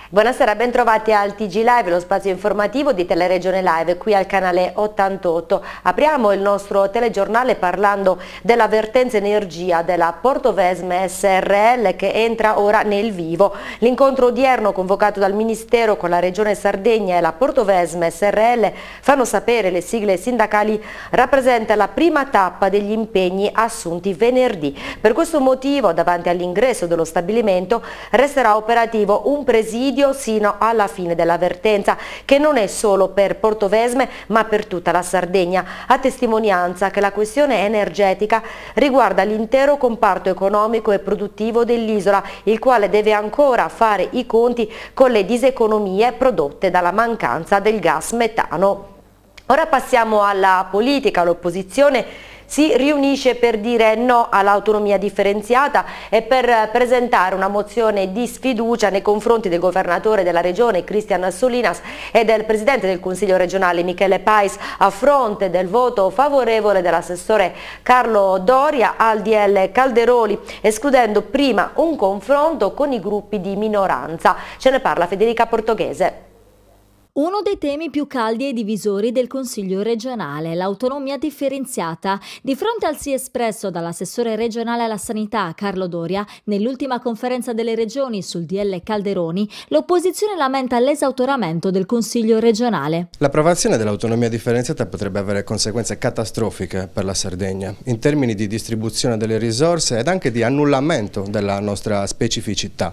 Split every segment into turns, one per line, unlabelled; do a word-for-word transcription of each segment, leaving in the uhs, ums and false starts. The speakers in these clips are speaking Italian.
Buonasera, ben trovati al T G Live, lo spazio informativo di Teleregione Live, qui al canale ottantotto. Apriamo il nostro telegiornale parlando dell'avvertenza energia della Portovesme S R L che entra ora nel vivo. L'incontro odierno convocato dal Ministero con la Regione Sardegna e la Portovesme S R L, fanno sapere le sigle sindacali, rappresenta la prima tappa degli impegni assunti venerdì. Per questo motivo, davanti all'ingresso dello stabilimento, resterà operativo un presidio sino alla fine dell'avvertenza, che non è solo per Portovesme ma per tutta la Sardegna, a testimonianza che la questione energetica riguarda l'intero comparto economico e produttivo dell'isola, il quale deve ancora fare i conti con le diseconomie prodotte dalla mancanza del gas metano. Ora passiamo alla politica. L'opposizione si riunisce per dire no all'autonomia differenziata e per presentare una mozione di sfiducia nei confronti del governatore della regione Cristian Solinas e del presidente del Consiglio regionale Michele Pais, a fronte del voto favorevole dell'assessore Carlo Doria al D L Calderoli, escludendo prima un confronto con i gruppi di minoranza. Ce ne parla Federica Portoghese.
Uno dei temi più caldi e divisori del Consiglio regionale, l'autonomia differenziata. Di fronte al sì espresso dall'assessore regionale alla sanità Carlo Doria, nell'ultima conferenza delle regioni sul D L Calderoni, l'opposizione lamenta l'esautoramento del Consiglio regionale.
L'approvazione dell'autonomia differenziata potrebbe avere conseguenze catastrofiche per la Sardegna, in termini di distribuzione delle risorse ed anche di annullamento della nostra specificità.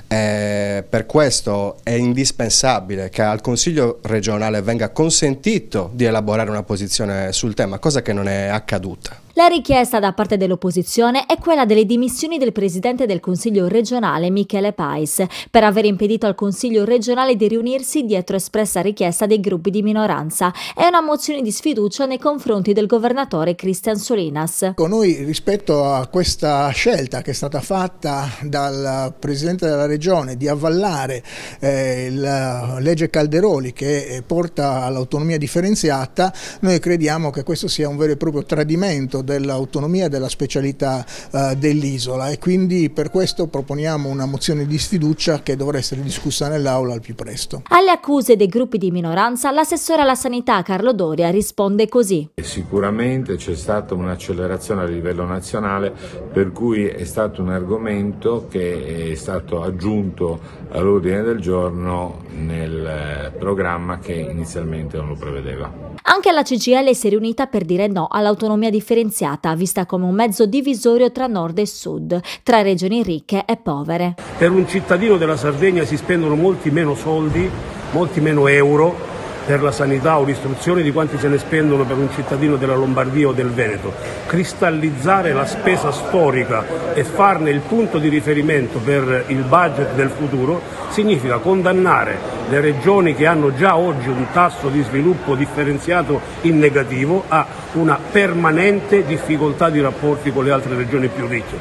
Eh, per questo è indispensabile che al Consiglio Consiglio regionale venga consentito di elaborare una posizione sul tema, cosa che non è accaduta.
La richiesta da parte dell'opposizione è quella delle dimissioni del presidente del Consiglio regionale Michele Pais per aver impedito al Consiglio regionale di riunirsi dietro espressa richiesta dei gruppi di minoranza. È una mozione di sfiducia nei confronti del governatore Cristian Solinas.
Con noi, rispetto a questa scelta che è stata fatta dal presidente della regione di avvallare eh, la legge Calderoli che porta all'autonomia differenziata, noi crediamo che questo sia un vero e proprio tradimento dell'autonomia e della specialità uh, dell'isola, e quindi per questo proponiamo una mozione di sfiducia che dovrà essere discussa nell'Aula al più presto.
Alle accuse dei gruppi di minoranza, l'assessore alla sanità Carlo Doria risponde così.
Sicuramente c'è stata un'accelerazione a livello nazionale, per cui è stato un argomento che è stato aggiunto all'ordine del giorno nel programma che inizialmente non lo prevedeva.
Anche la C G I L si è riunita per dire no all'autonomia differenziata, vista come un mezzo divisorio tra nord e sud, tra regioni ricche e povere.
Per un cittadino della Sardegna si spendono molti meno soldi, molti meno euro per la sanità o l'istruzione di quanti se ne spendono per un cittadino della Lombardia o del Veneto. Cristallizzare la spesa storica e farne il punto di riferimento per il budget del futuro significa condannare le regioni che hanno già oggi un tasso di sviluppo differenziato in negativo a una permanente difficoltà di rapporti con le altre regioni più ricche.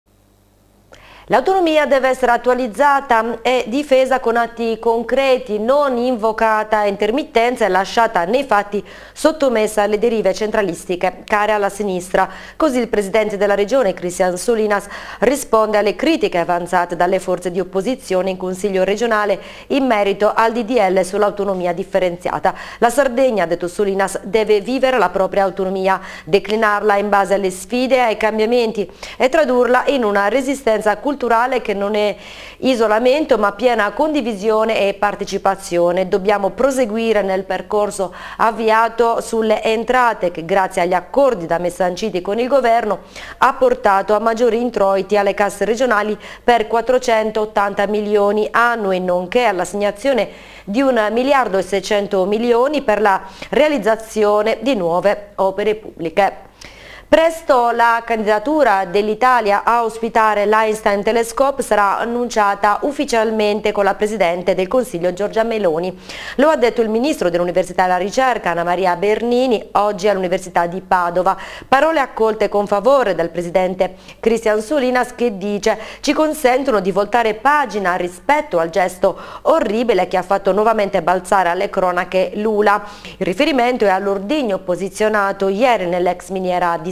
L'autonomia deve essere attualizzata e difesa con atti concreti, non invocata a intermittenza e lasciata nei fatti sottomessa alle derive centralistiche care alla sinistra. Così il presidente della regione Cristian Solinas risponde alle critiche avanzate dalle forze di opposizione in Consiglio regionale in merito al D D L sull'autonomia differenziata. La Sardegna, ha detto Solinas, deve vivere la propria autonomia, declinarla in base alle sfide e ai cambiamenti e tradurla in una resistenza culturale che non è isolamento ma piena condivisione e partecipazione. Dobbiamo proseguire nel percorso avviato sulle entrate che, grazie agli accordi da me sanciti con il governo, ha portato a maggiori introiti alle casse regionali per quattrocentottanta milioni annui, nonché all'assegnazione di un miliardo e seicento milioni per la realizzazione di nuove opere pubbliche. Presto la candidatura dell'Italia a ospitare l'Einstein Telescope sarà annunciata ufficialmente con la Presidente del Consiglio Giorgia Meloni. Lo ha detto il Ministro dell'Università e della Ricerca Anna Maria Bernini oggi all'Università di Padova. Parole accolte con favore dal Presidente Cristian Solinas, che dice: ci consentono di voltare pagina rispetto al gesto orribile che ha fatto nuovamente balzare alle cronache Lula. Il riferimento è all'ordigno posizionato ieri nell'ex miniera di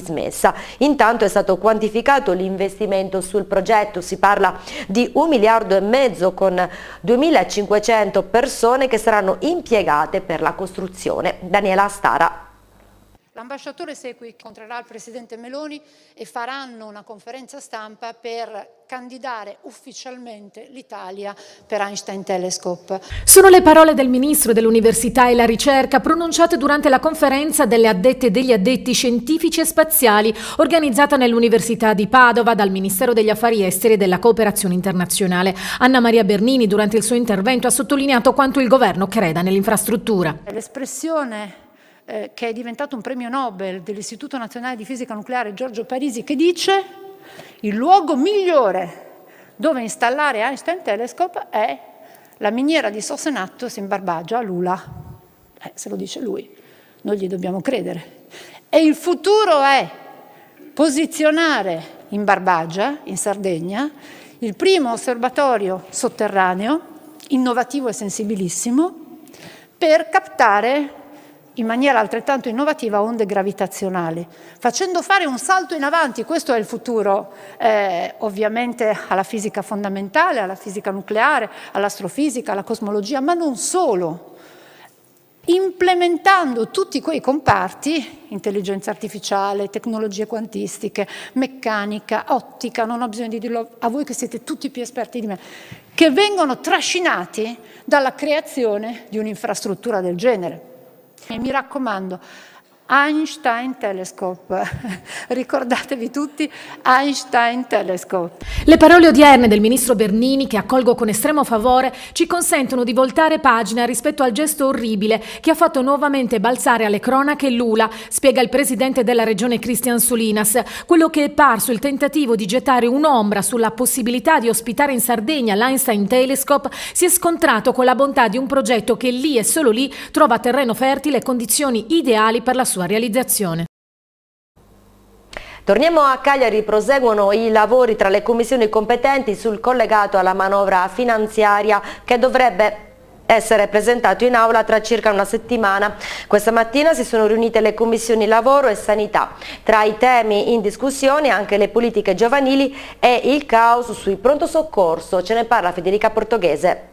dismessa. Intanto è stato quantificato l'investimento sul progetto, si parla di un miliardo e mezzo con duemilacinquecento persone che saranno impiegate per la costruzione. Daniela Stara.
L'ambasciatore Sequi incontrerà il Presidente Meloni e faranno una conferenza stampa per candidare ufficialmente l'Italia per Einstein Telescope.
Sono le parole del Ministro dell'Università e la Ricerca pronunciate durante la conferenza delle addette e degli addetti scientifici e spaziali organizzata nell'Università di Padova dal Ministero degli Affari Esteri e della Cooperazione Internazionale. Anna Maria Bernini durante il suo intervento ha sottolineato quanto il governo creda nell'infrastruttura.
L'espressione Eh, che è diventato un premio Nobel dell'Istituto Nazionale di Fisica Nucleare Giorgio Parisi, che dice: il luogo migliore dove installare Einstein Telescope è la miniera di Sossenatos in Barbagia, a Lula. Eh, se lo dice lui, noi gli dobbiamo credere. E il futuro è posizionare in Barbagia, in Sardegna, il primo osservatorio sotterraneo, innovativo e sensibilissimo, per captare in maniera altrettanto innovativa onde gravitazionali, facendo fare un salto in avanti. Questo è il futuro, eh, ovviamente alla fisica fondamentale, alla fisica nucleare, all'astrofisica, alla cosmologia, ma non solo. Implementando tutti quei comparti, intelligenza artificiale, tecnologie quantistiche, meccanica, ottica, non ho bisogno di dirlo a voi che siete tutti più esperti di me, che vengono trascinati dalla creazione di un'infrastruttura del genere. E mi raccomando, Einstein Telescope, ricordatevi tutti Einstein Telescope.
Le parole odierne del ministro Bernini, che accolgo con estremo favore, ci consentono di voltare pagina rispetto al gesto orribile che ha fatto nuovamente balzare alle cronache Lula, spiega il presidente della regione Christian Solinas. Quello che è parso il tentativo di gettare un'ombra sulla possibilità di ospitare in Sardegna l'Einstein Telescope si è scontrato con la bontà di un progetto che lì e solo lì trova terreno fertile e condizioni ideali per la sua realizzazione.
Torniamo a Cagliari, proseguono i lavori tra le commissioni competenti sul collegato alla manovra finanziaria che dovrebbe essere presentato in aula tra circa una settimana. Questa mattina si sono riunite le commissioni lavoro e sanità. Tra i temi in discussione anche le politiche giovanili e il caos sui pronto soccorso. Ce ne parla Federica Portoghese.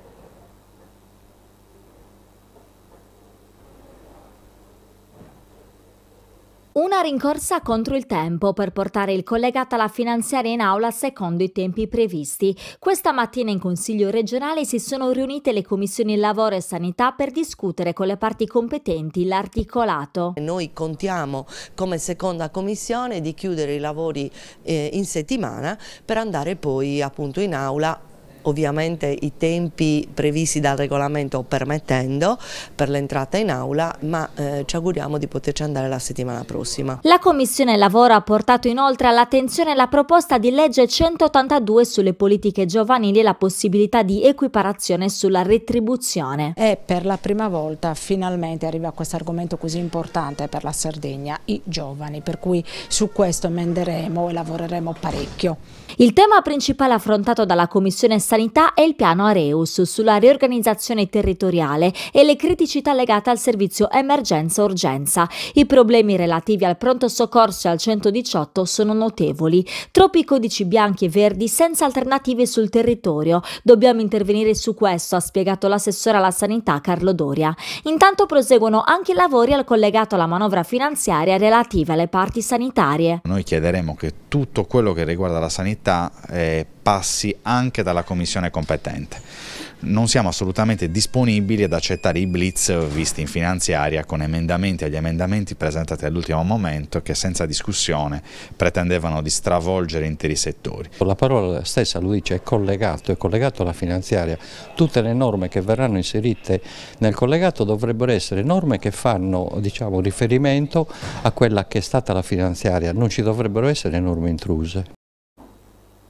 Una rincorsa contro il tempo per portare il collegato alla finanziaria in aula secondo i tempi previsti. Questa mattina in Consiglio regionale si sono riunite le commissioni lavoro e sanità per discutere con le parti competenti l'articolato.
Noi contiamo come seconda commissione di chiudere i lavori eh, in settimana per andare poi appunto in aula, ovviamente i tempi previsti dal regolamento permettendo per l'entrata in aula, ma eh, ci auguriamo di poterci andare la settimana prossima.
La Commissione Lavoro ha portato inoltre all'attenzione la proposta di legge centottantadue sulle politiche giovanili e la possibilità di equiparazione sulla retribuzione.
E per la prima volta finalmente arriva questo argomento così importante per la Sardegna, i giovani, per cui su questo emenderemo e lavoreremo parecchio.
Il tema principale affrontato dalla Commissione Sanità è il piano Areus sulla riorganizzazione territoriale e le criticità legate al servizio emergenza-urgenza. I problemi relativi al pronto soccorso e al centodiciotto sono notevoli. Troppi codici bianchi e verdi senza alternative sul territorio. Dobbiamo intervenire su questo, ha spiegato l'assessore alla sanità Carlo Doria. Intanto proseguono anche i lavori al collegato alla manovra finanziaria relativa alle parti sanitarie.
Noi chiederemo che tutto quello che riguarda la sanità eh, passi anche dalla commissione competente. Non siamo assolutamente disponibili ad accettare i blitz visti in finanziaria con emendamenti agli emendamenti presentati all'ultimo momento che senza discussione pretendevano di stravolgere interi settori.
La parola stessa lo dice, è collegato, è collegato alla finanziaria. Tutte le norme che verranno inserite nel collegato dovrebbero essere norme che fanno, diciamo, riferimento a quella che è stata la finanziaria, non ci dovrebbero essere norme intruse.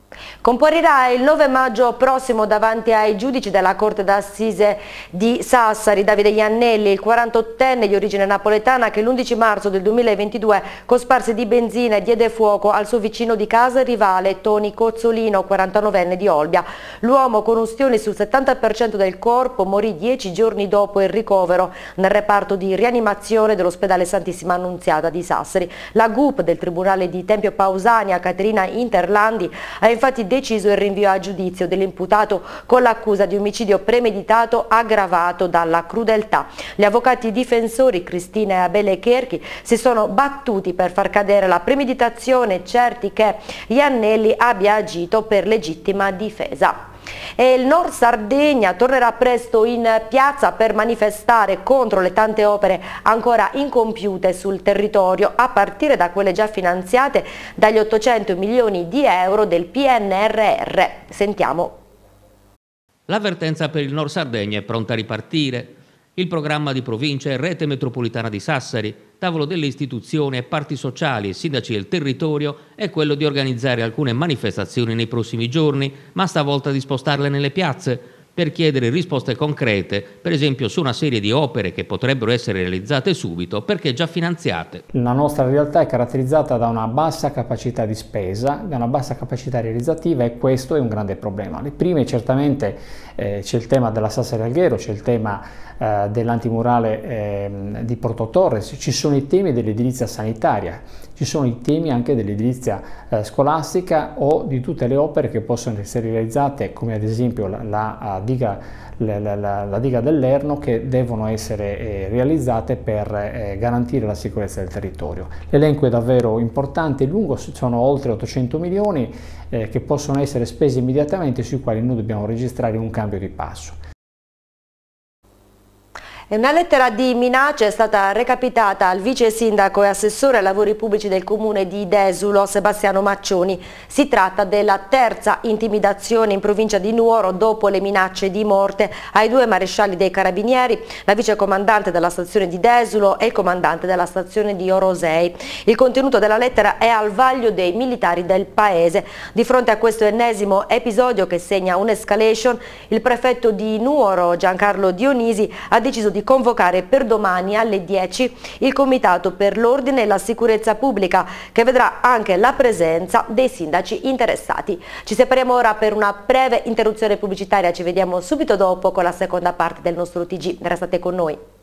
Comparirà il nove maggio prossimo davanti ai giudici della Corte d'Assise di Sassari Davide Iannelli, il quarantottenne di origine napoletana che l'undici marzo del duemilaventidue cosparse di benzina e diede fuoco al suo vicino di casa e rivale Toni Cozzolino, quarantanovenne di Olbia. L'uomo con ustioni sul settanta per cento del corpo morì dieci giorni dopo il ricovero nel reparto di rianimazione dell'ospedale Santissima Annunziata di Sassari. La G U P del Tribunale di Tempio Pausania, Caterina Interlandi, ha infatti deciso il rinvio a giudizio dell'imputato con l'accusa di omicidio premeditato aggravato dalla crudeltà. Gli avvocati difensori Cristina e Abele Cherchi si sono battuti per far cadere la premeditazione, certi che Iannelli abbia agito per legittima difesa. E il Nord Sardegna tornerà presto in piazza per manifestare contro le tante opere ancora incompiute sul territorio, a partire da quelle già finanziate dagli ottocento milioni di euro del P N R R. Sentiamo.
L'avvertenza per il Nord Sardegna è pronta a ripartire. Il programma di provincia e rete metropolitana di Sassari, tavolo delle istituzioni e parti sociali e sindaci del territorio è quello di organizzare alcune manifestazioni nei prossimi giorni, ma stavolta di spostarle nelle piazze per chiedere risposte concrete, per esempio su una serie di opere che potrebbero essere realizzate subito perché già finanziate.
La nostra realtà è caratterizzata da una bassa capacità di spesa, da una bassa capacità realizzativa, e questo è un grande problema. Le prime certamente eh, c'è il tema della Sassari Alghero, c'è il tema eh, dell'antimurale eh, di Porto Torres, ci sono i temi dell'edilizia sanitaria, ci sono i temi anche dell'edilizia eh, scolastica o di tutte le opere che possono essere realizzate, come ad esempio la, la diga, la, la, la diga dell'Erno, che devono essere eh, realizzate per eh, garantire la sicurezza del territorio. L'elenco è davvero importante e lungo, sono oltre ottocento milioni eh, che possono essere spesi immediatamente, sui quali noi dobbiamo registrare un cambio di passo.
Una lettera di minaccia è stata recapitata al vice sindaco e assessore ai lavori pubblici del comune di Desulo, Sebastiano Maccioni. Si tratta della terza intimidazione in provincia di Nuoro dopo le minacce di morte ai due marescialli dei carabinieri, la vicecomandante della stazione di Desulo e il comandante della stazione di Orosei. Il contenuto della lettera è al vaglio dei militari del paese. Di fronte a questo ennesimo episodio che segna un'escalation, il prefetto di Nuoro, Giancarlo Dionisi, ha deciso di convocare per domani alle dieci il Comitato per l'Ordine e la Sicurezza Pubblica, che vedrà anche la presenza dei sindaci interessati. Ci separiamo ora per una breve interruzione pubblicitaria, ci vediamo subito dopo con la seconda parte del nostro T G. Restate con noi.